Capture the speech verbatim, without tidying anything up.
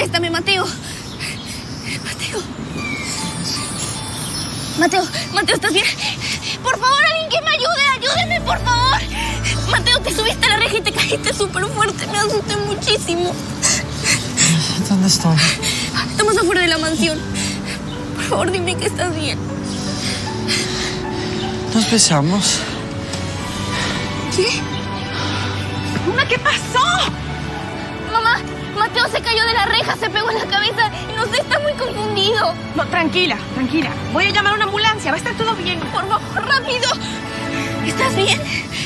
Contéstame, Mateo. Mateo. Mateo, Mateo, ¿estás bien? Por favor, alguien que me ayude, ayúdeme, por favor. Mateo, te subiste a la reja y te caíste súper fuerte. Me asusté muchísimo. ¿Dónde estoy? Estamos afuera de la mansión. Por favor, dime que estás bien. Nos besamos. ¿Qué? Luna, ¿qué pasó? Mamá, Mateo se cayó de la reja, se pegó en la cabeza y no sé, está muy confundido. No, tranquila, tranquila. Voy a llamar a una ambulancia, va a estar todo bien. Por favor, rápido. ¿Estás bien?